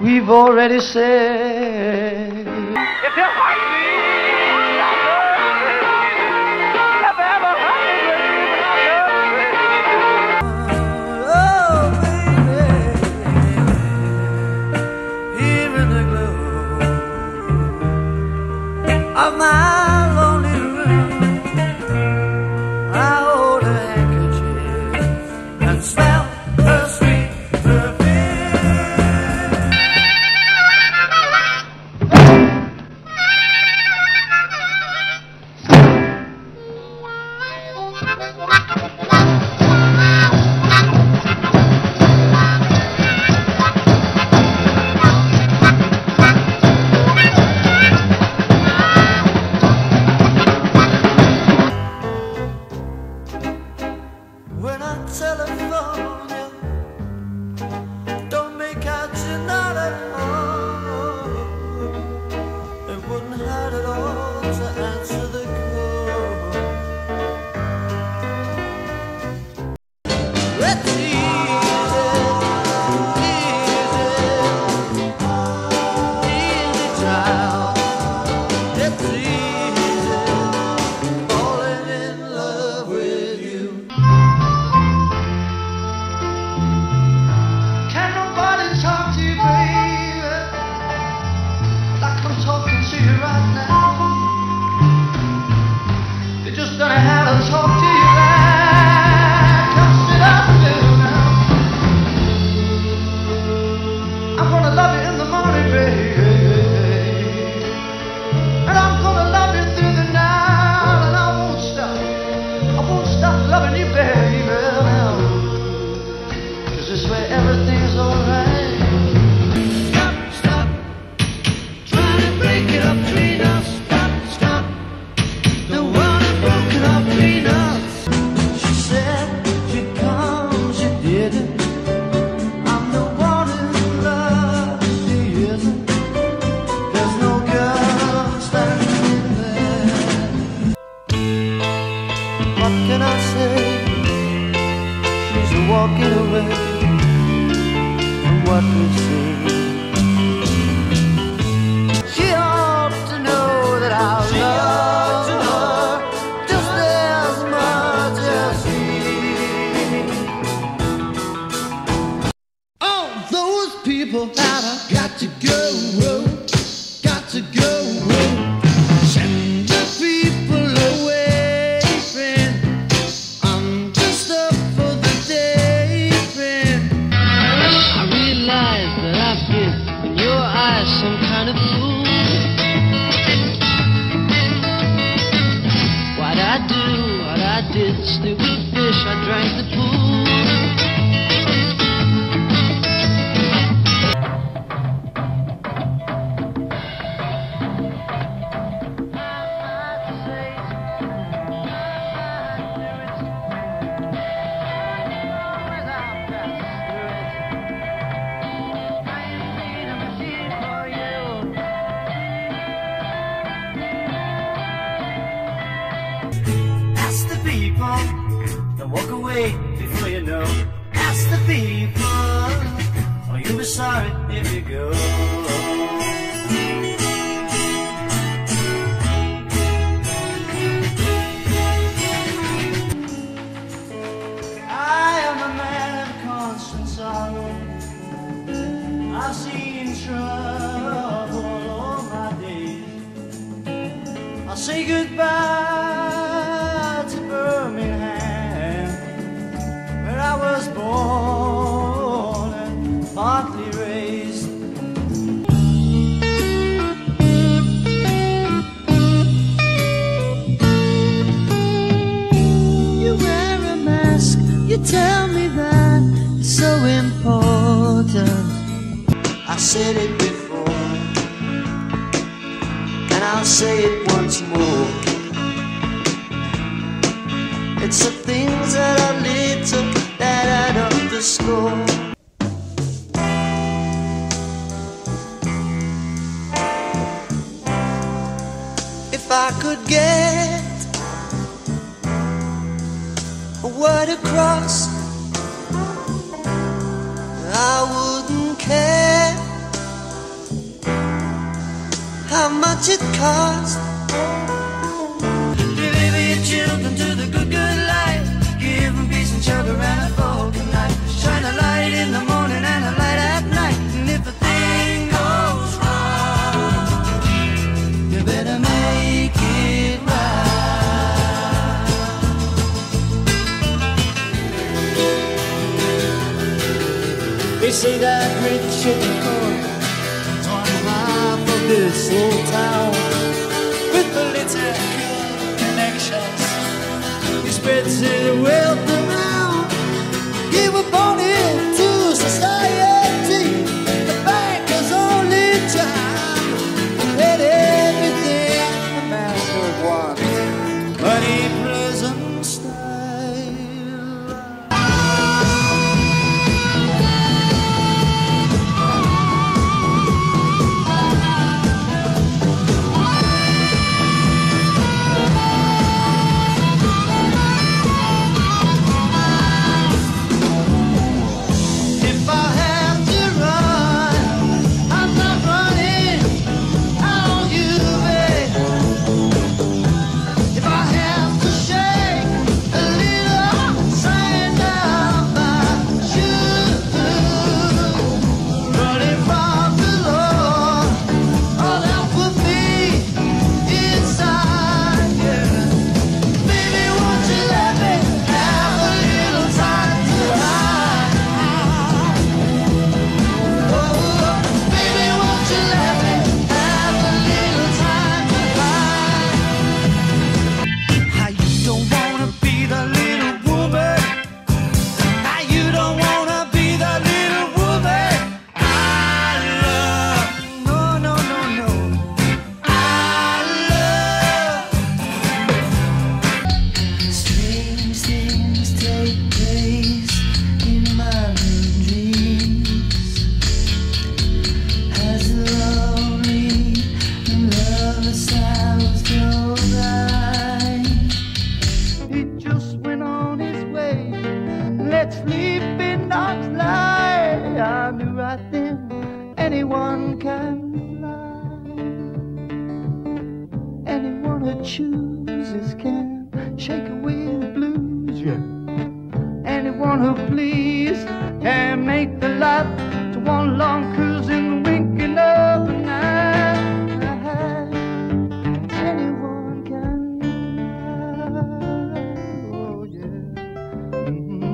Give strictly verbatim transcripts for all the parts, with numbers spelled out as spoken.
we've already said. If your heart bleeds, I love you. If ever heart bleeds, I love you. Oh, baby, here in the glow of my lonely room, I hold a handkerchief and smell her sweet perfume. When I telephone you, don't make out you're not at home. It wouldn't hurt at all to answer the call. It's easy, easy, easy, child. It's easy falling in love with you. Can nobody talk to you, baby, like I'm talking to you right now? You just don't know how to talk to you like come sit up there now. I'm gonna love you in the morning, baby, and I'm gonna love you through the night, and I won't stop, I won't stop loving you, baby, now. 'Cause this way everything's alright. Stop, stop, trying to break it up between us. Stop, stop, don't want it broken up between us. She said she'd come, she didn't. I'm the one in love, she isn't. There's no girl standing there. What can I say? She's walking away from what we see. She ought to know that I love her just as much as he. All those people that I got to go, got to go. Send the people away, friend. I'm just up for the day, friend. I realize that I've been in your eyes some kind of fool. What I do, what I did, stupid fish, I drank the pool. Ask the people, don't walk away before you know. Ask the people, or you'll be sorry if you go. I am a man of constant sorrow. I've seen trouble all my days. I'll say goodbye to Birmingham, where I was born and partly raised. You wear a mask, you tell me that it's so important. I said it before, and I'll say it once more. It's the things that are little that add up the score. If I could get a word across, I wouldn't care much it costs. Deliver your children to the good, good life. Give them peace and sugar and a fork at night. Shine a light in the morning and a light at night. And if a thing goes wrong, you better make it right. They say that rich and poor on half of this old town with political connections. He spreads his wealth around. He was born into society. The banker's only child. Had everything the man could want, money, present style. Sleeping dogs lie. I knew right then anyone can lie. Anyone who chooses can shake away the blues. Yeah. Anyone who pleases can make the life to one long cruise in the winking of the night. Anyone can lie. Oh yeah.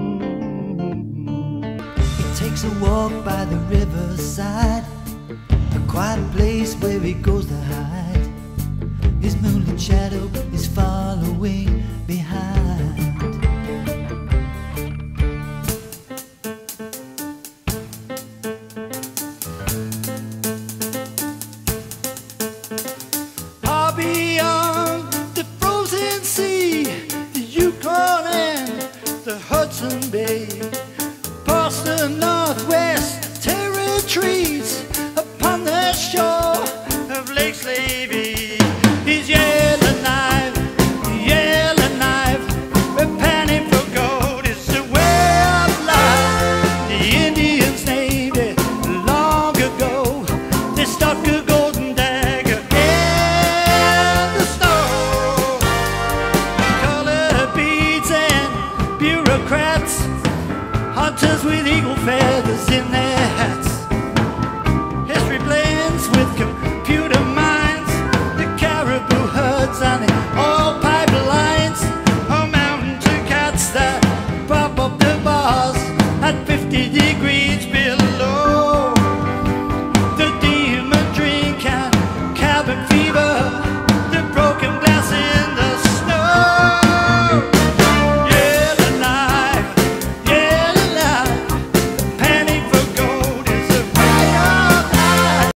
Mm-hmm. Takes a walk by the riverside, a quiet place where he goes to hide. His moonlit shadow is following behind.